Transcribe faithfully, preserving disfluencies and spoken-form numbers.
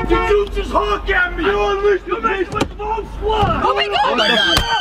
Did you just honk at me? You unleashed the beast with the wrong squad! Oh my god! Oh my god!